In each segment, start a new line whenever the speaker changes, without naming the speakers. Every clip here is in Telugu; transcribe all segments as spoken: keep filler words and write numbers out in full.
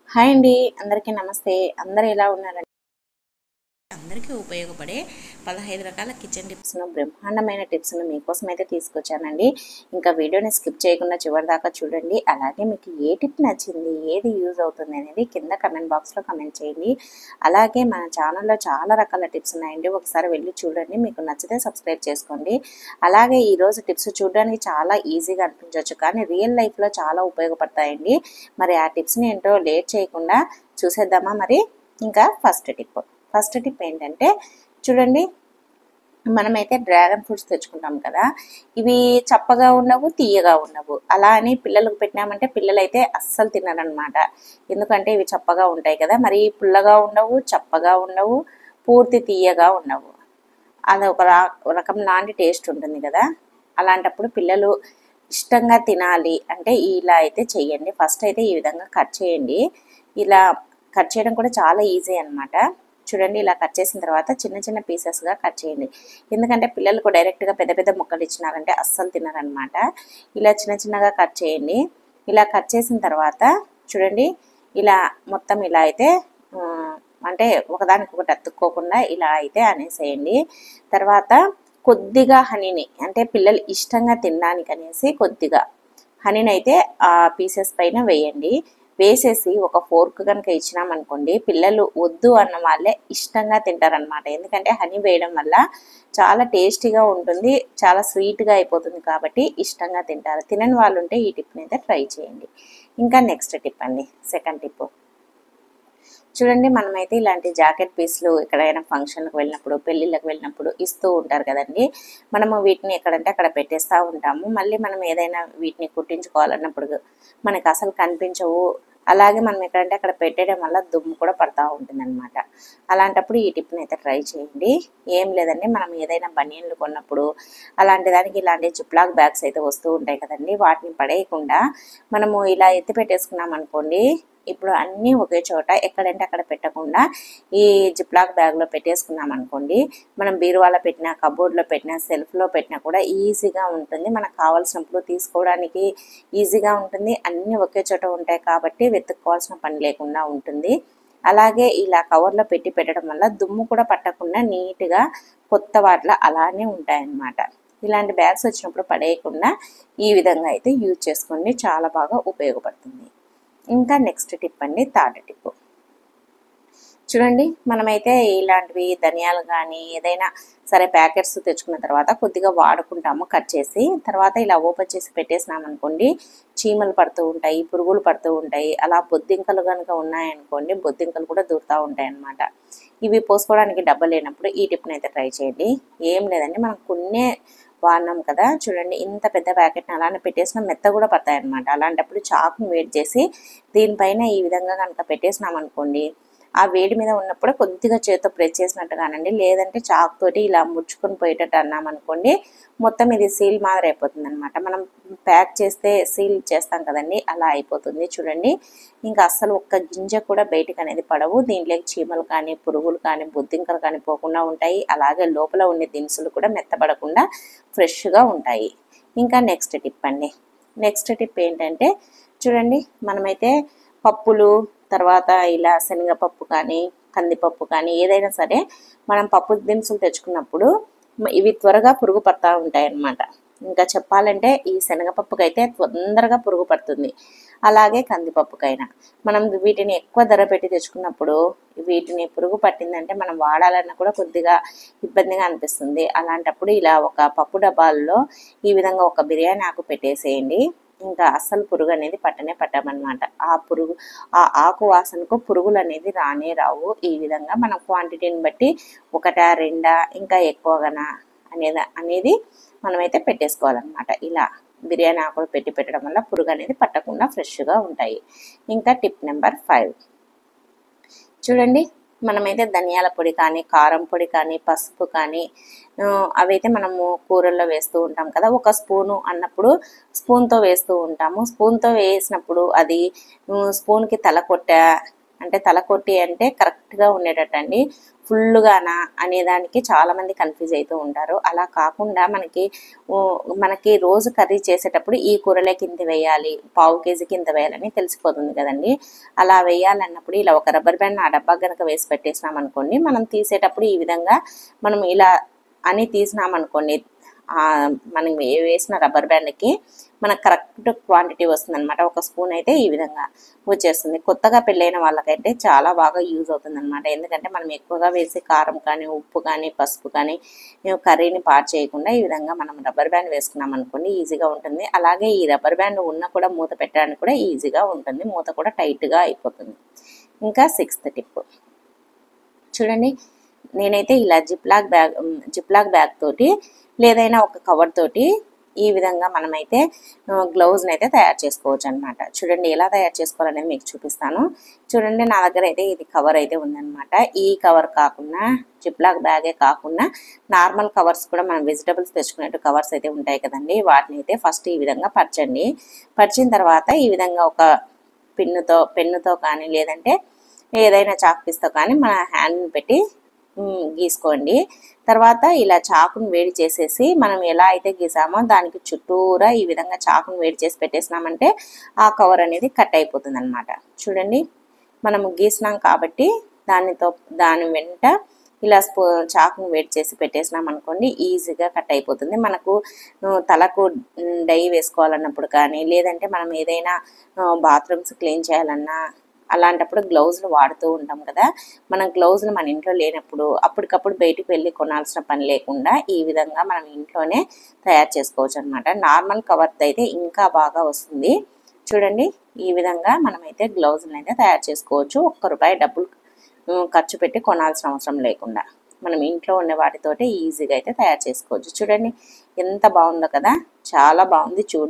హాయ్ అండి, అందరికీ నమస్తే. అందరూ ఎలా ఉన్నారండి? అందరికీ ఉపయోగపడే పదహైదు రకాల కిచెన్ టిప్స్ను, బ్రహ్మాండమైన టిప్స్ను మీకోసం అయితే తీసుకొచ్చానండి. ఇంకా వీడియోని స్కిప్ చేయకుండా చివరి దాకా చూడండి. అలాగే మీకు ఏ టిప్ నచ్చింది, ఏది యూజ్ అవుతుంది అనేది కింద కమెంట్ బాక్స్లో కమెంట్ చేయండి. అలాగే మన ఛానల్లో చాలా రకాల టిప్స్ ఉన్నాయండి, ఒకసారి వెళ్ళి చూడండి. మీకు నచ్చితే సబ్స్క్రైబ్ చేసుకోండి. అలాగే ఈరోజు టిప్స్ చూడడానికి చాలా ఈజీగా అనిపించవచ్చు, కానీ రియల్ లైఫ్లో చాలా ఉపయోగపడతాయండి. మరి ఆ టిప్స్ని ఏంటో లేట్ చేయకుండా చూసేద్దామా? మరి ఇంకా ఫస్ట్ టిప్ ఫస్ట్ టిప్ ఏంటంటే చూడండి, మనమైతే డ్రాగన్ ఫ్రూట్స్ తెచ్చుకుంటాం కదా, ఇవి చప్పగా ఉండవు, తీయగా ఉండవు. అలా అని పిల్లలకు పెట్టినామంటే పిల్లలైతే అస్సలు తినరనమాట. ఎందుకంటే ఇవి చప్పగా ఉంటాయి కదా, మరి పుల్లగా ఉండవు, చప్పగా ఉండవు, పూర్తి తీయగా ఉండవు. అది ఒక రకం లాంటి టేస్ట్ ఉంటుంది కదా. అలాంటప్పుడు పిల్లలు ఇష్టంగా తినాలి అంటే ఇలా అయితే చెయ్యండి. ఫస్ట్ అయితే ఈ విధంగా కట్ చేయండి. ఇలా కట్ చేయడం కూడా చాలా ఈజీ అనమాట. చూడండి, ఇలా కట్ చేసిన తర్వాత చిన్న చిన్న పీసెస్గా కట్ చేయండి. ఎందుకంటే పిల్లలకు డైరెక్ట్గా పెద్ద పెద్ద ముక్కలు ఇచ్చినారంటే అస్సలు తినరనమాట. ఇలా చిన్న చిన్నగా కట్ చేయండి. ఇలా కట్ చేసిన తర్వాత చూడండి, ఇలా మొత్తం ఇలా అయితే అంటే ఒకదానికొకటి అతుక్కోకుండా ఇలా అయితే అనేసేయండి. తర్వాత కొద్దిగా హనీని, అంటే పిల్లలు ఇష్టంగా తినడానికి అనేసి కొద్దిగా హనీని అయితే ఆ పీసెస్ పైన వేయండి. వేసేసి ఒక ఫోర్క్ కనుక ఇచ్చినామనుకోండి, పిల్లలు వద్దు అన్న వాళ్ళే ఇష్టంగా తింటారనమాట. ఎందుకంటే హనీ వేయడం వల్ల చాలా టేస్టీగా ఉంటుంది, చాలా స్వీట్గా అయిపోతుంది కాబట్టి ఇష్టంగా తింటారు. తినని వాళ్ళు ఉంటే ఈ టిప్ని అయితే ట్రై చేయండి. ఇంకా నెక్స్ట్ టిప్ అండి, సెకండ్ టిప్ చూడండి, మనమైతే ఇలాంటి జాకెట్ పీస్లు ఎక్కడైనా ఫంక్షన్లకు వెళ్ళినప్పుడు, పెళ్ళిళ్ళకి వెళ్ళినప్పుడు ఇస్తూ ఉంటారు కదండి. మనము వీటిని ఎక్కడంటే అక్కడ పెట్టేస్తూ ఉంటాము. మళ్ళీ మనం ఏదైనా వీటిని కుట్టించుకోవాలన్నప్పుడు మనకు అసలు కనిపించవు. అలాగే మనం ఎక్కడంటే అక్కడ పెట్టడం వల్ల దుమ్ము కూడా పడుతూ ఉంటుంది అనమాట. అలాంటప్పుడు ఈ టిప్ని అయితే ట్రై చేయండి. ఏం లేదండి, మనం ఏదైనా బనియన్లు కొన్నప్పుడు అలాంటి దానికి ఇలాంటి జిప్లాక్ బ్యాగ్స్ అయితే వస్తూ ఉంటాయి కదండి. వాటిని పడేయకుండా మనము ఇలా ఎత్తి పెట్టేసుకున్నాం అనుకోండి, ఇప్పుడు అన్నీ ఒకే చోట ఎక్కడంటే అక్కడ పెట్టకుండా ఈ జిప్లాక్ బ్యాగ్లో పెట్టేసుకున్నాం అనుకోండి, మనం బీరువాలో పెట్టినా, కబోర్డ్లో పెట్టినా, సెల్ఫ్లో పెట్టినా కూడా ఈజీగా ఉంటుంది. మనకు కావాల్సినప్పుడు తీసుకోవడానికి ఈజీగా ఉంటుంది. అన్నీ ఒకే చోట ఉంటాయి కాబట్టి వెతుక్కోవాల్సిన పని లేకుండా ఉంటుంది. అలాగే ఇలా కవర్లో పెట్టి పెట్టడం వల్ల దుమ్ము కూడా పట్టకుండా నీట్గా కొత్త వాటిలో అలానే ఉంటాయన్నమాట. ఇలాంటి బ్యాగ్స్ వచ్చినప్పుడు పడేయకుండా ఈ విధంగా అయితే యూజ్ చేసుకోండి, చాలా బాగా ఉపయోగపడుతుంది. ఇంకా నెక్స్ట్ టిప్ అండి, థర్డ్ టిప్ చూడండి, మనమైతే ఇలాంటివి ధనియాలు కానీ ఏదైనా సరే ప్యాకెట్స్ తెచ్చుకున్న తర్వాత కొద్దిగా వాడుకుంటాము కట్ చేసి. తర్వాత ఇలా ఓపెన్ చేసి పెట్టేసినామనుకోండి, చీమలు పడుతూ ఉంటాయి, పురుగులు పడుతూ ఉంటాయి. అలా బొద్దింకలు కనుక ఉన్నాయనుకోండి, బొద్దింకలు కూడా దూరుతూ ఉంటాయి అన్నమాట. ఇవి పోసుకోవడానికి డబ్బా లేనప్పుడు ఈ టిప్ని అయితే ట్రై చేయండి. ఏం లేదండి, మనం కొన్నే వాడినాం కదా, చూడండి ఇంత పెద్ద ప్యాకెట్ని అలానే పెట్టేసినా మెత్త కూడా పడతాయి అన్నమాట. అలాంటప్పుడు చాకుని వేడి చేసి దీనిపైన ఈ విధంగా కనుక పెట్టేసినాం అనుకోండి, ఆ వేడి మీద ఉన్నప్పుడు కొద్దిగా చేతితో ప్రెస్ చేసినట్టుగానండి, లేదంటే చాకుతోటి ఇలా ముడుచుకొని పోయేటట్టు అన్నామనుకోండి, మొత్తం ఇది సీల్ మాదిరి అయిపోతుంది అనమాట. మనం ప్యాక్ చేస్తే సీల్ చేస్తాం కదండి, అలా అయిపోతుంది. చూడండి, ఇంకా అస్సలు ఒక్క గింజ కూడా బయటకు అనేది పడవు. దీంట్లోకి చీమలు కానీ, పురుగులు కానీ, బొద్దింకలు కానీ పోకుండా ఉంటాయి. అలాగే లోపల ఉండే దినుసులు కూడా మెత్తపడకుండా ఫ్రెష్గా ఉంటాయి. ఇంకా నెక్స్ట్ టిప్ అండి, నెక్స్ట్ టిప్ ఏంటంటే చూడండి, మనమైతే పప్పులు, తర్వాత ఇలా శనగపప్పు కానీ, కందిపప్పు కానీ ఏదైనా సరే మనం పప్పు దినుసులు తెచ్చుకున్నప్పుడు ఇవి త్వరగా పురుగు పడతా ఉంటాయి అన్నమాట. ఇంకా చెప్పాలంటే ఈ శనగపప్పుకైతే తొందరగా పురుగు పడుతుంది. అలాగే కందిపప్పుకైనా మనం వీటిని ఎక్కువ ధర పెట్టి తెచ్చుకున్నప్పుడు వీటిని పురుగు పట్టిందంటే మనం వాడాలన్నా కూడా కొద్దిగా ఇబ్బందిగా అనిపిస్తుంది. అలాంటప్పుడు ఇలా ఒక పప్పు డబ్బాల్లో ఈ విధంగా ఒక బిర్యానీ ఆకు పెట్టేసేయండి. ఇంకా అస్సలు పురుగు అనేది పట్టనే పట్టమన్నమాట. ఆ పురుగు ఆ ఆకు వాసనకు పురుగులు అనేది రానే రావు. ఈ విధంగా మనం క్వాంటిటీని బట్టి ఒకటా రెండా ఇంకా ఎక్కువగానా అనేది అనేది మనమైతే పెట్టేసుకోవాలన్నమాట. ఇలా బిర్యానీ ఆకులు పెట్టి పెట్టడం వల్ల పురుగు అనేది పట్టకుండా ఫ్రెష్గా ఉంటాయి. ఇంకా టిప్ నెంబర్ ఫైవ్ చూడండి, మనమైతే ధనియాల పొడి కానీ, కారం పొడి కానీ, పసుపు కానీ అవైతే మనము కూరల్లో వేస్తూ ఉంటాం కదా. ఒక స్పూను అన్నప్పుడు స్పూన్తో వేస్తూ ఉంటాము. స్పూన్తో వేసినప్పుడు అది స్పూన్కి తల కొట్ట అంటే తలకొట్టి అంటే కరెక్ట్గా ఉండేటట్టండి. ఫుల్గానా అనేదానికి చాలామంది కన్ఫ్యూజ్ అవుతూ ఉంటారు. అలా కాకుండా మనకి మనకి రోజు కర్రీ చేసేటప్పుడు ఈ కూరలోకి ఇంత వేయాలి, పావు కేజీకి ఇంత వేయాలని తెలిసిపోతుంది కదండి. అలా వేయాలన్నప్పుడు ఇలా ఒక రబ్బర్ బ్యాండ్ ఆ డబ్బా కనుక వేసి పెట్టేసినాం అనుకోండి, మనం తీసేటప్పుడు ఈ విధంగా మనం ఇలా అని తీసినామనుకోండి, మనం వేసిన రబ్బర్ బ్యాండ్కి మనకు కరెక్ట్ క్వాంటిటీ వస్తుంది అనమాట. ఒక స్పూన్ అయితే ఈ విధంగా వచ్చేస్తుంది. కొత్తగా పెళ్ళైన వాళ్ళకైతే చాలా బాగా యూజ్ అవుతుంది అనమాట. ఎందుకంటే మనం ఎక్కువగా వేసి కారం కానీ ఉప్పు కానీ పసుపు కానీ కర్రీని పాడు చేయకుండా ఈ విధంగా మనం రబ్బర్ బ్యాండ్ వేసుకున్నాం అనుకోండి, ఈజీగా ఉంటుంది. అలాగే ఈ రబ్బర్ బ్యాండ్ ఉన్న కూడా మూత పెట్టడానికి కూడా ఈజీగా ఉంటుంది, మూత కూడా టైట్గా అయిపోతుంది. ఇంకా సిక్స్త్ టిప్ చూడండి, నేనైతే ఇలా జిప్లాక్ బ్యాగ్ జిప్లాక్ బ్యాగ్ తోటి లేదైనా ఒక కవర్ తోటి ఈ విధంగా మనమైతే గ్లౌజ్ని అయితే తయారు చేసుకోవచ్చు అనమాట. చూడండి ఎలా తయారు చేసుకోవాలనేది మీకు చూపిస్తాను. చూడండి నా దగ్గర అయితే ఇది కవర్ అయితే ఉందన్నమాట. ఈ కవర్ కాకుండా జిప్లాక్ బ్యాగే కాకుండా నార్మల్ కవర్స్ కూడా మనం వెజిటబుల్స్ తెచ్చుకునేట్టు కవర్స్ అయితే ఉంటాయి కదండి, వాటిని అయితే ఫస్ట్ ఈ విధంగా పరచండి. పరిచిన తర్వాత ఈ విధంగా ఒక పిన్నుతో పెన్నుతో కానీ లేదంటే ఏదైనా చాక్ పీస్తో కానీ మన హ్యాండ్ని పెట్టి గీసుకోండి. తర్వాత ఇలా చాకును వేడి చేసేసి మనం ఎలా అయితే గీసామో దానికి చుట్టూరా ఈ విధంగా చాకును వేడి చేసి పెట్టేసినామంటే ఆ కవర్ అనేది కట్ అయిపోతుంది అనమాట. చూడండి మనము గీసినాం కాబట్టి దానితో దాని వెంట ఇలా స్పూ చాకును వేడి చేసి పెట్టేసినాం అనుకోండి, ఈజీగా కట్ అయిపోతుంది. మనకు తలకు డై వేసుకోవాలన్నప్పుడు కానీ లేదంటే మనం ఏదైనా బాత్రూమ్స్ క్లీన్ చేయాలన్నా అలాంటప్పుడు గ్లౌజులు వాడుతూ ఉంటాం కదా. మనం గ్లౌజులు మన ఇంట్లో లేనప్పుడు అప్పటికప్పుడు బయటికి వెళ్ళి కొనాల్సిన పని లేకుండా ఈ విధంగా మనం ఇంట్లోనే తయారు చేసుకోవచ్చు అనమాట. నార్మల్ కవర్తో అయితే ఇంకా బాగా వస్తుంది. చూడండి ఈ విధంగా మనమైతే గ్లౌజులను అయితే తయారు చేసుకోవచ్చు. ఒక్క రూపాయి డబ్బులు ఖర్చు పెట్టి కొనాల్సిన అవసరం లేకుండా మనం ఇంట్లో ఉండే వాటితోటి ఈజీగా అయితే తయారు చేసుకోవచ్చు. చూడండి ఎంత బాగుందో కదా, చాలా బాగుంది చూడ.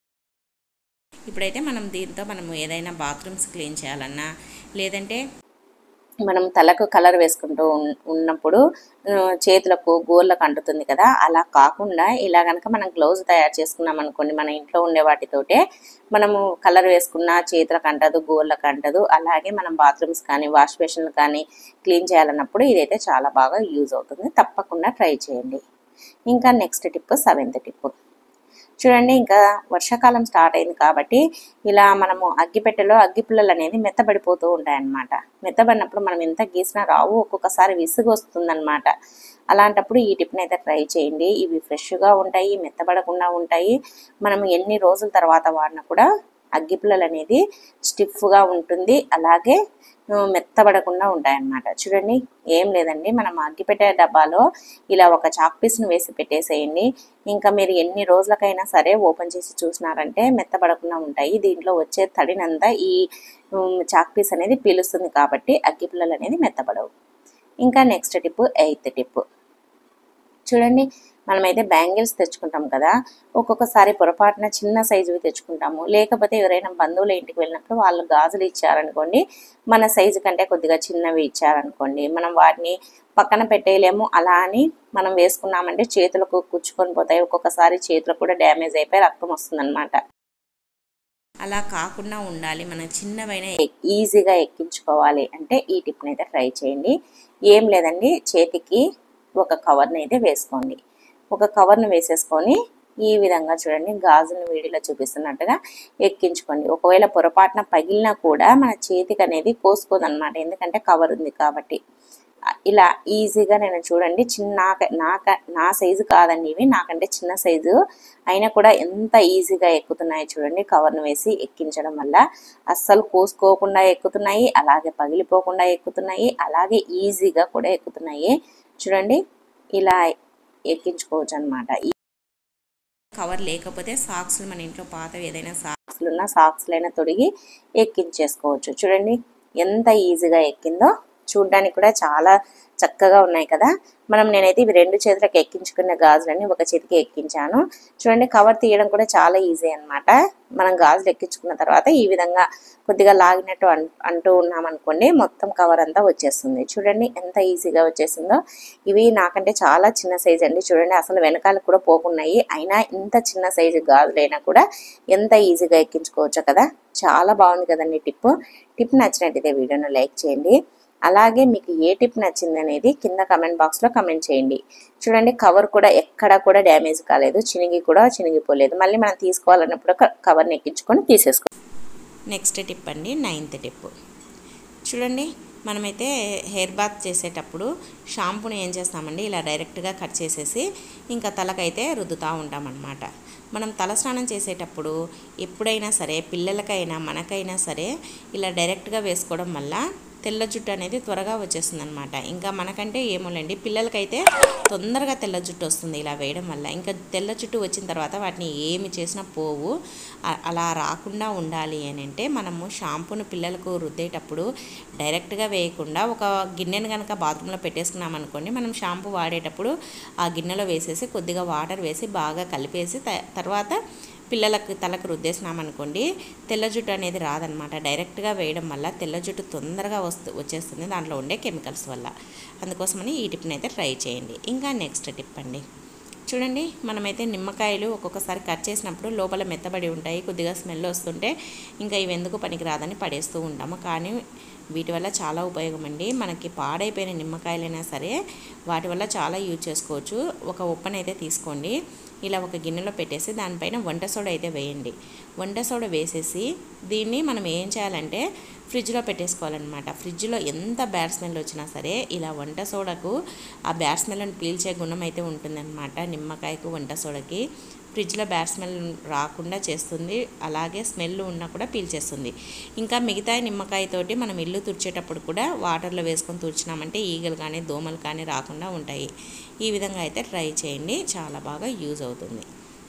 ఇప్పుడైతే మనం దీంతో మనం ఏదైనా బాత్రూమ్స్ క్లీన్ చేయాలన్నా లేదంటే మనం తలకు కలర్ వేసుకుంటూ ఉన్నప్పుడు చేతులకు గోర్లకు అంటుతుంది కదా, అలా కాకుండా ఇలా కనుక మనం గ్లౌజ్ తయారు చేసుకున్నాం అనుకోండి, మన ఇంట్లో ఉండే వాటితోటే మనము కలర్ వేసుకున్న చేతులకు అంటదు, గోర్లకు అంటదు. అలాగే మనం బాత్రూమ్స్ కానీ వాష్ బేసిన్లు కానీ క్లీన్ చేయాలన్నప్పుడు ఇదైతే చాలా బాగా యూజ్ అవుతుంది. తప్పకుండా ట్రై చేయండి. ఇంకా నెక్స్ట్ టిప్ సెవెంత్ టిప్ చూడండి, ఇంకా వర్షాకాలం స్టార్ట్ అయింది కాబట్టి ఇలా మనము అగ్గిపెట్టెలో అగ్గిపుల్లలు అనేది మెత్తబడిపోతూ ఉంటాయన్నమాట. మెత్తబడినప్పుడు మనం ఎంత గీసినా రావు, ఒక్కొక్కసారి విసుగు వస్తుందన్నమాట. అలాంటప్పుడు ఈ టిప్ని అయితే ట్రై చేయండి. ఇవి ఫ్రెష్గా ఉంటాయి, మెత్తబడకుండా ఉంటాయి. మనం ఎన్ని రోజుల తర్వాత వాడినా కూడా అగ్గిపుల్లలు అనేది స్టిఫ్గా ఉంటుంది, అలాగే మెత్తబడకుండా ఉంటాయన్నమాట. చూడండి ఏం లేదండి, మనం అగ్గిపెట్టే డబ్బాలో ఇలా ఒక చాక్ పీస్ను వేసి పెట్టేసేయండి. ఇంకా మీరు ఎన్ని రోజులకైనా సరే ఓపెన్ చేసి చూసినారంటే మెత్తబడకుండా ఉంటాయి. దీంట్లో వచ్చే తడినంతా ఈ చాక్ పీస్ అనేది పీలుస్తుంది కాబట్టి అగ్గిపుల్లలు అనేది మెత్తబడవు. ఇంకా నెక్స్ట్ టిప్ ఎయిత్ టిప్ చూడండి, మనమైతే బ్యాంగిల్స్ తెచ్చుకుంటాం కదా, ఒక్కొక్కసారి పొరపాటున చిన్న సైజువి తెచ్చుకుంటాము. లేకపోతే ఎవరైనా బంధువుల ఇంటికి వెళ్ళినప్పుడు వాళ్ళు గాజులు ఇచ్చారనుకోండి, మన సైజు కంటే కొద్దిగా చిన్నవి ఇచ్చారనుకోండి, మనం వాటిని పక్కన పెట్టేయలేము. అలా అని మనం వేసుకున్నామంటే చేతులకు కుచ్చుకొని పోతాయి, ఒక్కొక్కసారి చేతులకు కూడా డ్యామేజ్ అయిపోయి రక్తం వస్తుందన్నమాట. అలా కాకుండా ఉండాలి, మనం చిన్నవైనా ఈజీగా ఎక్కించుకోవాలి అంటే ఈ టిప్ని అయితే ట్రై చేయండి. ఏం లేదండి, చేతికి ఒక కవర్ని అయితే వేసుకోండి. ఒక కవర్ను వేసేసుకొని ఈ విధంగా చూడండి గాజును వీడియోలో చూపిస్తున్నట్టుగా ఎక్కించుకోండి. ఒకవేళ పొరపాటున పగిలినా కూడా మన చేతికి అనేది కోసుకోదన్నమాట, ఎందుకంటే కవర్ ఉంది కాబట్టి. ఇలా ఈజీగా నేను చూడండి చిన్న నాక నా సైజు కాదండి ఇవి, నాకంటే చిన్న సైజు అయినా కూడా ఎంత ఈజీగా ఎక్కుతున్నాయి చూడండి. కవర్ను వేసి ఎక్కించడం వల్ల అస్సలు కోసుకోకుండా ఎక్కుతున్నాయి, అలాగే పగిలిపోకుండా ఎక్కుతున్నాయి, అలాగే ఈజీగా కూడా ఎక్కుతున్నాయి. చూడండి ఇలా ఎక్కించుకోవచ్చు అనమాట. కవర్ లేకపోతే సాక్స్లు మన ఇంట్లో పాతవి ఏదైనా సాక్స్లు ఉన్న సాక్స్లైనా తొడిగి ఎక్కించేసుకోవచ్చు. చూడండి ఎంత ఈజీగా ఎక్కిందో. చూడడానికి కూడా చాలా చక్కగా ఉన్నాయి కదా. మనం నేనైతే ఇవి రెండు చేతులకు ఎక్కించుకున్న గాజులని ఒక చేతికి ఎక్కించాను. చూడండి కవర్ తీయడం కూడా చాలా ఈజీ అనమాట. మనం గాజులు ఎక్కించుకున్న తర్వాత ఈ విధంగా కొద్దిగా లాగినట్టు అంటూ ఉన్నామనుకోండి మొత్తం కవర్ అంతా వచ్చేస్తుంది. చూడండి ఎంత ఈజీగా వచ్చేసిందో. ఇవి నాకంటే చాలా చిన్న సైజు అండి. చూడండి అసలు వెనకాలకు కూడా పోకున్నాయి. అయినా ఇంత చిన్న సైజు గాజులైనా కూడా ఎంత ఈజీగా ఎక్కించుకోవచ్చు కదా. చాలా బాగుంది కదండి టిప్. టిప్ నచ్చినట్టయితే వీడియోను లైక్ చేయండి. అలాగే మీకు ఏ టిప్ నచ్చింది అనేది కింద కమెంట్ బాక్స్లో కమెంట్ చేయండి. చూడండి కవర్ కూడా ఎక్కడా కూడా డ్యామేజ్ కాలేదు, చినిగి కూడా చినిగిపోలేదు. మళ్ళీ మనం తీసుకోవాలన్నప్పుడు కవర్ని ఎక్కించుకొని తీసేసుకో. నెక్స్ట్ టిప్ అండి, నైన్త్ టిప్. చూడండి మనమైతే హెయిర్ బాత్ చేసేటప్పుడు షాంపూని ఏం చేస్తామండి, ఇలా డైరెక్ట్గా కట్ చేసేసి ఇంకా తలకైతే రుద్దుతూ ఉంటామన్నమాట. మనం తలస్నానం చేసేటప్పుడు ఎప్పుడైనా సరే పిల్లలకైనా మనకైనా సరే ఇలా డైరెక్ట్గా వేసుకోవడం వల్ల తెల్ల జుట్టు అనేది త్వరగా వచ్చేస్తుంది అనమాట. ఇంకా మనకంటే ఏమోలేండి, పిల్లలకైతే తొందరగా తెల్ల జుట్టు వస్తుంది ఇలా వేయడం వల్ల. ఇంకా తెల్ల జుట్టు వచ్చిన తర్వాత వాటిని ఏమి చేసినా పోవు. అలా రాకుండా ఉండాలి అని అంటే మనము షాంపూను పిల్లలకు రుద్దేటప్పుడు డైరెక్ట్గా వేయకుండా ఒక గిన్నెను కనుక బాత్రూంలో పెట్టేసుకున్నాం అనుకోండి, మనం షాంపూ వాడేటప్పుడు ఆ గిన్నెలో వేసేసి కొద్దిగా వాటర్ వేసి బాగా కలిపేసి తర్వాత పిల్లలకు తలకు రుద్దేసినామనుకోండి తెల్ల జుట్టు అనేది రాదనమాట. డైరెక్ట్గా వేయడం వల్ల తెల్ల జుట్టు తొందరగా వస్తు వచ్చేస్తుంది దాంట్లో ఉండే కెమికల్స్ వల్ల. అందుకోసమని ఈ టిప్ని అయితే ట్రై చేయండి. ఇంకా నెక్స్ట్ టిప్ అండి, చూడండి మనమైతే నిమ్మకాయలు ఒక్కొక్కసారి కట్ చేసినప్పుడు లోపల మెత్తబడి ఉంటాయి, కొద్దిగా స్మెల్ వస్తుంటే ఇంకా ఇవి ఎందుకు పనికి రాదని పడేస్తూ ఉంటాము. కానీ వీటి వల్ల చాలా ఉపయోగం అండి. మనకి పాడైపోయిన నిమ్మకాయలైనా సరే వాటి వల్ల చాలా యూజ్ చేసుకోవచ్చు. ఒక ఉప్పనైతే తీసుకోండి, ఇలా ఒక గిన్నెలో పెట్టేసి దానిపైన వంట సోడా అయితే వేయండి. వంట సోడా వేసేసి దీన్ని మనం ఏం చేయాలంటే ఫ్రిడ్జ్లో పెట్టేసుకోవాలన్నమాట. ఫ్రిడ్జ్లో ఎంత బ్యాడ్ స్మెల్ వచ్చినా సరే ఇలా వంట సోడాకు ఆ బ్యాడ్ స్మెల్ని పీల్చే గుణం అయితే ఉంటుందన్నమాట. నిమ్మకాయకు వంట సోడాకి ఫ్రిడ్జ్లో బ్యాడ్ స్మెల్ రాకుండా చేస్తుంది, అలాగే స్మెల్ ఉన్నా కూడా పీల్చేస్తుంది. ఇంకా మిగతా నిమ్మకాయతోటి మనం ఇల్లు తుడిచేటప్పుడు కూడా వాటర్లో వేసుకొని తుడిచినామంటే ఈగలు కానీ దోమలు కానీ రాకుండా ఉంటాయి. ఈ విధంగా అయితే ట్రై చేయండి, చాలా బాగా యూజ్ అవుతుంది.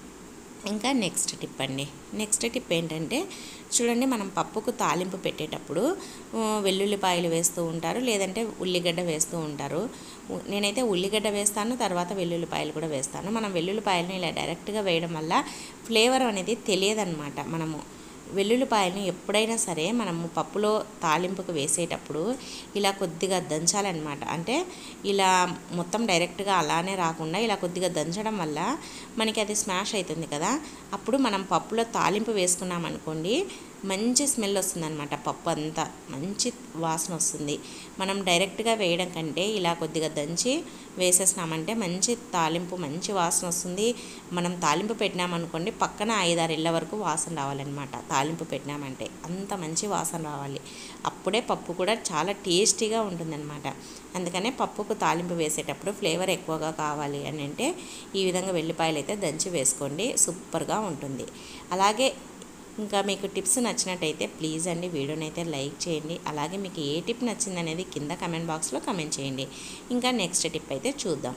ఇంకా నెక్స్ట్ టిప్ అండి, నెక్స్ట్ టిప్ ఏంటంటే చూడండి మనం పప్పుకు తాలింపు పెట్టేటప్పుడు వెల్లుల్లిపాయలు వేస్తూ ఉంటారు, లేదంటే ఉల్లిగడ్డ వేస్తూ ఉంటారు. నేనైతే ఉల్లిగడ్డ వేస్తాను, తర్వాత వెల్లుల్లిపాయలు కూడా వేస్తాను. మనం వెల్లుల్లిపాయలను ఇలా డైరెక్ట్గా వేయడం వల్ల ఫ్లేవర్ అనేది తెలియదన్నమాట. మనము వెల్లుల్లిపాయలను ఎప్పుడైనా సరే మనము పప్పులో తాలింపుకు వేసేటప్పుడు ఇలా కొద్దిగా దంచాలన్నమాట. అంటే ఇలా మొత్తం డైరెక్ట్గా అలానే రాకుండా ఇలా కొద్దిగా దంచడం వల్ల మనకి అది స్మాష్ అవుతుంది కదా. అప్పుడు మనం పప్పులో తాలింపు వేసుకున్నాం అనుకోండి మంచి స్మెల్ వస్తుందన్నమాట. పప్పు అంతా మంచి వాసన వస్తుంది. మనం డైరెక్ట్గా వేయడం కంటే ఇలా కొద్దిగా దంచి వేసేసినామంటే మంచి తాలింపు మంచి వాసన వస్తుంది. మనం తాలింపు పెట్టినామనుకోండి పక్కన ఐదారు ఇళ్ళ వరకు వాసన రావాలన్నమాట. తాలింపు పెట్టినామంటే అంత మంచి వాసన రావాలి. అప్పుడే పప్పు కూడా చాలా టేస్టీగా ఉంటుందన్నమాట. అందుకనే పప్పుకు తాలింపు వేసేటప్పుడు ఫ్లేవర్ ఎక్కువగా కావాలి అని అంటే ఈ విధంగా వెల్లిపాయలు అయితే దంచి వేసుకోండి, సూపర్గా ఉంటుంది. అలాగే ఇంకా మీకు టిప్స్ నచ్చినట్టయితే ప్లీజ్ అండి వీడియోని అయితే లైక్ చేయండి. అలాగే మీకు ఏ టిప్ నచ్చిందనేది కింద కమెంట్ బాక్స్లో కమెంట్ చేయండి. ఇంకా నెక్స్ట్ టిప్ అయితే చూద్దాం.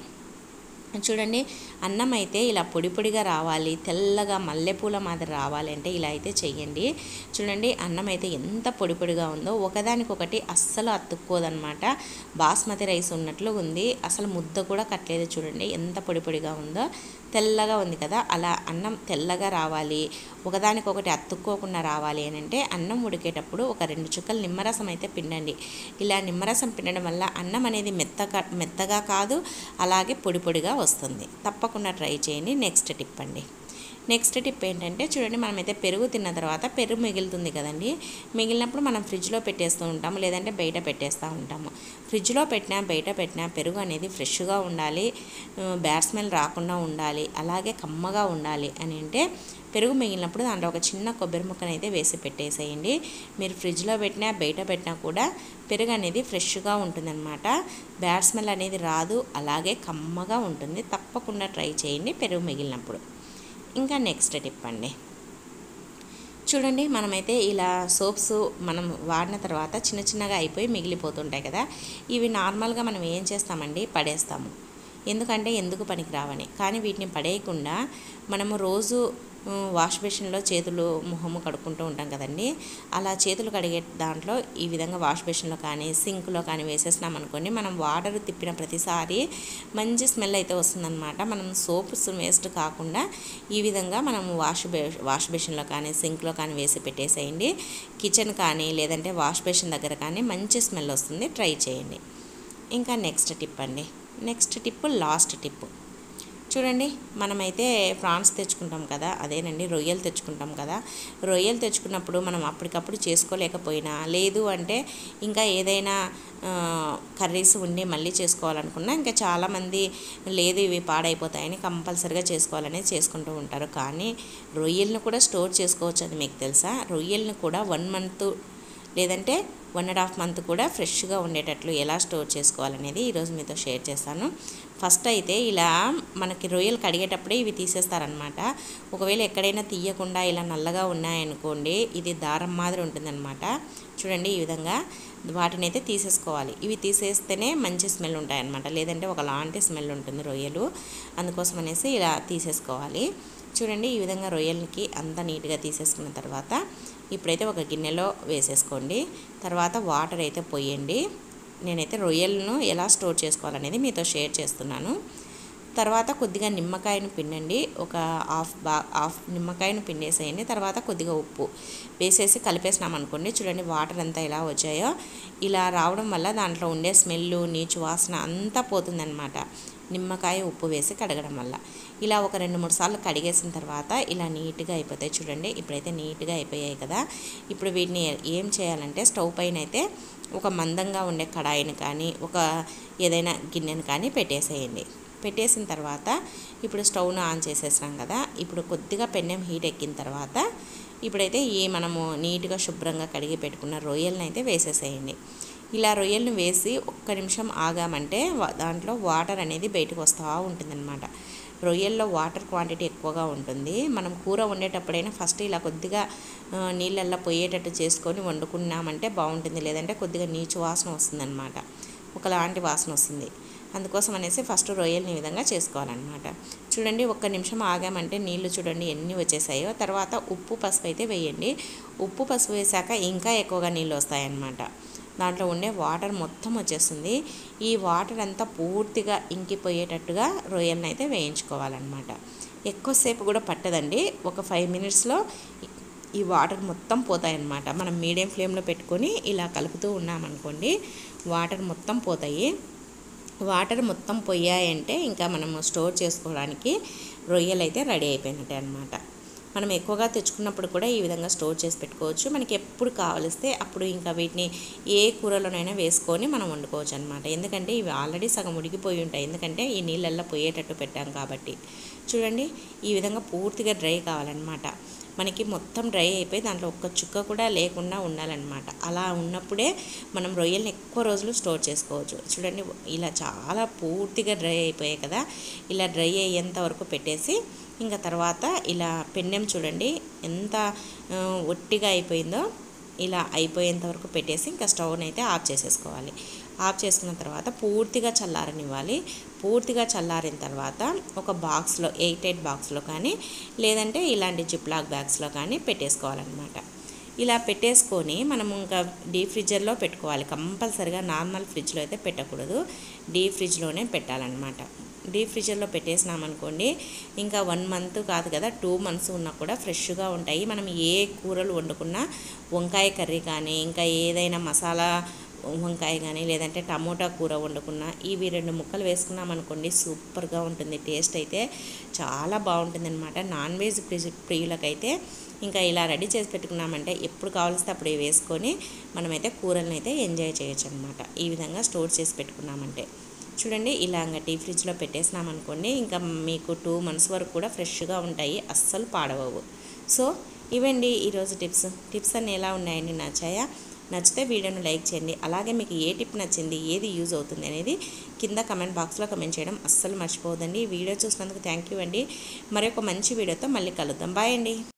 చూడండి అన్నం అయితే ఇలా పొడి పొడిగా రావాలి, తెల్లగా మల్లెపూల మాదిరి రావాలి అంటే ఇలా అయితే చెయ్యండి. చూడండి అన్నం అయితే ఎంత పొడి పొడిగా ఉందో ఒకదానికొకటి అస్సలు అతుక్కోదన్నమాట. బాస్మతి రైస్ ఉన్నట్లు ఉంది, అసలు ముద్ద కూడా కట్టలేదు. చూడండి ఎంత పొడి పొడిగా ఉందో, తెల్లగా ఉంది కదా. అలా అన్నం తెల్లగా రావాలి, ఒకదానికొకటి అతుక్కోకుండా రావాలి అని అంటే అన్నం ఉడికేటప్పుడు ఒక రెండు చుక్కలు నిమ్మరసం అయితే పిండండి. ఇలా నిమ్మరసం పిండడం వల్ల అన్నం అనేది మెత్తగా మెత్తగా కాదు, అలాగే పొడి పొడిగా వస్తుంది. తప్పకుండా ట్రై చేయండి. నెక్స్ట్ టిప్ అండి, నెక్స్ట్ టిప్ ఏంటంటే చూడండి మనమైతే పెరుగు తిన్న తర్వాత పెరుగు మిగులుతుంది కదండి, మిగిలినప్పుడు మనం ఫ్రిడ్జ్లో పెట్టేస్తూ ఉంటాము, లేదంటే బయట పెట్టేస్తూ ఉంటాము. ఫ్రిడ్జ్లో పెట్టినా బయట పెట్టినా పెరుగు అనేది ఫ్రెష్గా ఉండాలి, బ్యాడ్ స్మెల్ రాకుండా ఉండాలి, అలాగే కమ్మగా ఉండాలి అని అంటే పెరుగు మిగిలినప్పుడు దాంట్లో ఒక చిన్న కొబ్బరి ముక్కను అయితే వేసి పెట్టేసేయండి. మీరు ఫ్రిడ్జ్లో పెట్టినా బయట పెట్టినా కూడా పెరుగు అనేది ఫ్రెష్గా ఉంటుందన్నమాట. బ్యాడ్ స్మెల్ అనేది రాదు, అలాగే కమ్మగా ఉంటుంది. తప్పకుండా ట్రై చేయండి పెరుగు మిగిలినప్పుడు. ఇంకా నెక్స్ట్ టిప్ అండి, చూడండి మనమైతే ఇలా సోప్స్ మనం వాడిన తర్వాత చిన్న చిన్నగా అయిపోయి మిగిలిపోతుంటాయి కదా. ఇవి నార్మల్గా మనం ఏం చేస్తామండి, పడేస్తాము. ఎందుకంటే ఎందుకు పనికి రావని. కానీ వీటిని పడేయకుండా మనము రోజు వాష్ బేసిన్లో చేతులు మొహము కడుక్కుంటూ ఉంటాం కదండి, అలా చేతులు కడిగే దాంట్లో ఈ విధంగా వాష్ బేసిన్లో కానీ సింక్లో కానీ వేసేసినాం అనుకోండి, మనం వాటర్ తిప్పిన ప్రతిసారి మంచి స్మెల్ అయితే వస్తుందన్నమాట. మనం సోప్ వేస్ట్ కాకుండా ఈ విధంగా మనం వాష్ బే వాష్ బేసిన్లో కానీ సింక్లో కానీ వేసి పెట్టేసేయండి. కిచెన్ కానీ లేదంటే వాష్ బేసిన్ దగ్గర కానీ మంచి స్మెల్ వస్తుంది, ట్రై చేయండి. ఇంకా నెక్స్ట్ టిప్ అండి, నెక్స్ట్ టిప్ లాస్ట్ టిప్ చూడండి. మనమైతే ప్రాన్స్ తెచ్చుకుంటాం కదా, అదేనండి రొయ్యలు తెచ్చుకుంటాం కదా, రొయ్యలు తెచ్చుకున్నప్పుడు మనం అప్పటికప్పుడు చేసుకోలేకపోయినా, లేదు అంటే ఇంకా ఏదైనా కర్రీస్ ఉండి మళ్ళీ చేసుకోవాలనుకున్నా, ఇంకా చాలామంది లేదు ఇవి పాడైపోతాయని కంపల్సరిగా చేసుకోవాలనేది చేసుకుంటూ ఉంటారు. కానీ రొయ్యలను కూడా స్టోర్ చేసుకోవచ్చు, అది మీకు తెలుసా? రొయ్యలను కూడా వన్ మంత్ లేదంటే వన్ అండ్ హాఫ్ మంత్ కూడా ఫ్రెష్గా ఉండేటట్లు ఎలా స్టోర్ చేసుకోవాలనేది ఈరోజు మీతో షేర్ చేస్తాను. ఫస్ట్ అయితే ఇలా మనకి రొయ్యలు కడిగేటప్పుడే ఇవి తీసేస్తారనమాట. ఒకవేళ ఎక్కడైనా తీయకుండా ఇలా నల్లగా ఉన్నాయనుకోండి, ఇది దారం మాదిరి ఉంటుందన్నమాట. చూడండి ఈ విధంగా వాటిని అయితే తీసేసుకోవాలి. ఇవి తీసేస్తేనే మంచి స్మెల్ ఉంటాయన్నమాట, లేదంటే ఒకలాంటి స్మెల్ ఉంటుంది రొయ్యలు. అందుకోసం అనేసి ఇలా తీసేసుకోవాలి. చూడండి ఈ విధంగా రొయ్యలకి అంతా నీట్గా తీసేసుకున్న తర్వాత ఇప్పుడైతే ఒక గిన్నెలో వేసేసుకోండి. తర్వాత వాటర్ అయితే పోయండి. నేనైతే రొయ్యలను ఎలా స్టోర్ చేసుకోవాలనేది మీతో షేర్ చేస్తున్నాను. తర్వాత కొద్దిగా నిమ్మకాయను పిండండి, ఒక హాఫ్ బా హాఫ్ నిమ్మకాయను పిండేసేయండి. తర్వాత కొద్దిగా ఉప్పు వేసేసి కలిపేసినాం అనుకోండి, చూడండి వాటర్ అంతా ఎలా వచ్చాయో. ఇలా రావడం వల్ల దాంట్లో ఉండే స్మెల్, నీచు వాసన అంతా పోతుందన్నమాట, నిమ్మకాయ ఉప్పు వేసి కడగడం వల్ల. ఇలా ఒక రెండు మూడు సార్లు కడిగేసిన తర్వాత ఇలా నీట్గా అయిపోతాయి. చూడండి ఇప్పుడైతే నీట్గా అయిపోయాయి కదా. ఇప్పుడు వీటిని ఏం చేయాలంటే స్టవ్ పైన అయితే ఒక మందంగా ఉండే కడాయిని కానీ ఒక ఏదైనా గిన్నెను కానీ పెట్టేసేయండి. పెట్టేసిన తర్వాత ఇప్పుడు స్టవ్ను ఆన్ చేసేసాం కదా. ఇప్పుడు కొద్దిగా పెన్నెం హీట్ ఎక్కిన తర్వాత ఇప్పుడైతే ఈ మనము నీట్గా శుభ్రంగా కడిగి పెట్టుకున్న రొయ్యలను అయితే వేసేసేయండి. ఇలా రొయ్యలను వేసి ఒక్క నిమిషం ఆగామంటే దాంట్లో వాటర్ అనేది బయటకు వస్తూ ఉంటుందన్నమాట. రొయ్యల్లో వాటర్ క్వాంటిటీ ఎక్కువగా ఉంటుంది. మనం కూర వండేటప్పుడైనా ఫస్ట్ ఇలా కొద్దిగా నీళ్ళల్లో పోయేటట్టు చేసుకొని వండుకున్నామంటే బాగుంటుంది, లేదంటే కొద్దిగా నీచు వాసన వస్తుందన్నమాట, ఒకలాంటి వాసన వస్తుంది. అందుకోసం అనేసి ఫస్ట్ రొయ్యలని ఈ విధంగా చేసుకోవాలన్నమాట. చూడండి ఒక్క నిమిషం ఆగామంటే నీళ్లు చూడండి ఎన్ని వచ్చేసాయో. తర్వాత ఉప్పు పసుపు అయితే వేయండి. ఉప్పు పసుపు వేసాక ఇంకా ఎక్కువగా నీళ్ళు వస్తాయన్నమాట. దాంట్లో ఉండే వాటర్ మొత్తం వచ్చేస్తుంది. ఈ వాటర్ అంతా పూర్తిగా ఇంకిపోయేటట్టుగా రొయ్యలను అయితే వేయించుకోవాలన్నమాట. ఎక్కువసేపు కూడా పట్టదండి, ఒక ఫైవ్ మినిట్స్లో ఈ వాటర్ మొత్తం పోతాయన్నమాట. మనం మీడియం ఫ్లేమ్లో పెట్టుకొని ఇలా కలుపుతూ ఉన్నామనుకోండి, వాటర్ మొత్తం పోతాయి. వాటర్ మొత్తం పోయాయంటే ఇంకా మనము స్టోర్ చేసుకోవడానికి రొయ్యలు అయితే రెడీ అయిపోయినట్టే అనమాట. మనం ఎక్కువగా తెచ్చుకున్నప్పుడు కూడా ఈ విధంగా స్టోర్ చేసి పెట్టుకోవచ్చు. మనకి ఎప్పుడు కావలిస్తే అప్పుడు ఇంకా వీటిని ఏ కూరలోనైనా వేసుకొని మనం వండుకోవచ్చు అనమాట. ఎందుకంటే ఇవి ఆల్రెడీ సగం ఉడికిపోయి ఉంటాయి, ఎందుకంటే ఈ నీళ్ళల్లో పోయేటట్టు పెట్టాం కాబట్టి. చూడండి ఈ విధంగా పూర్తిగా డ్రై కావాలన్నమాట. మనకి మొత్తం డ్రై అయిపోయి దాంట్లో ఒక్క చుక్క కూడా లేకుండా ఉండాలన్నమాట. అలా ఉన్నప్పుడే మనం రొయ్యల్ని ఎక్కువ రోజులు స్టోర్ చేసుకోవచ్చు. చూడండి ఇలా చాలా పూర్తిగా డ్రై అయిపోయాయి కదా. ఇలా డ్రై అయ్యేంత వరకు పెట్టేసి ఇంకా తర్వాత ఇలా పెన్నెం చూడండి ఎంత ఒట్టిగా అయిపోయిందో, ఇలా అయిపోయేంత వరకు పెట్టేసి ఇంకా స్టవ్ని అయితే ఆఫ్ చేసేసుకోవాలి. ఆఫ్ చేసుకున్న తర్వాత పూర్తిగా చల్లారనివ్వాలి. పూర్తిగా చల్లారిన తర్వాత ఒక బాక్స్లో ఎయిట్ ఎయిట్ బాక్స్లో కానీ లేదంటే ఇలాంటి జిప్లాక్ బ్యాగ్స్లో కానీ పెట్టేసుకోవాలన్నమాట. ఇలా పెట్టేసుకొని మనము ఇంకా డీప్ ఫ్రిడ్జర్లో పెట్టుకోవాలి. కంపల్సరిగా నార్మల్ ఫ్రిడ్జ్లో అయితే పెట్టకూడదు, డీప్ ఫ్రిడ్జ్లోనే పెట్టాలన్నమాట. డీప్ ఫ్రిడ్జర్లో పెట్టేసినామనుకోండి ఇంకా వన్ మంత్ కాదు కదా, టూ మంత్స్ ఉన్నా కూడా ఫ్రెష్గా ఉంటాయి. మనం ఏ కూరలు వండుకున్నా, వంకాయ కర్రీ కానీ ఇంకా ఏదైనా మసాలా వంకాయ కానీ లేదంటే టమోటా కూర వండుకున్నా ఇవి రెండు ముక్కలు వేసుకున్నాం అనుకోండి సూపర్గా ఉంటుంది. టేస్ట్ అయితే చాలా బాగుంటుంది అనమాట. నాన్ వెజ్ ప్రియులకైతే ఇంకా ఇలా రెడీ చేసి పెట్టుకున్నామంటే ఎప్పుడు కావాల్స్తే అప్పుడు వేసుకొని మనమైతే కూరలను అయితే ఎంజాయ్ చేయొచ్చు అనమాట. ఈ విధంగా స్టోర్ చేసి పెట్టుకున్నామంటే చూడండి ఇలా ఇంకా డీప్ ఫ్రిడ్జ్లో పెట్టేసినామనుకోండి ఇంకా మీకు టూ మంత్స్ వరకు కూడా ఫ్రెష్గా ఉంటాయి, అస్సలు పాడవవు. సో ఇవండి ఈరోజు టిప్స్. టిప్స్ అన్నీ ఎలా ఉన్నాయండి, నచ్చాయా? నచ్చితే వీడియోను లైక్ చేయండి. అలాగే మీకు ఏ టిప్ నచ్చింది, ఏది యూజ్ అవుతుంది అనేది కింద కమెంట్ బాక్స్లో కమెంట్ చేయడం అస్సలు మర్చిపోవద్దండి. ఈ వీడియో చూసినందుకు థ్యాంక్ యూ అండి. మరొక మంచి వీడియోతో మళ్ళీ కలుద్దాం. బాయ్ అండి.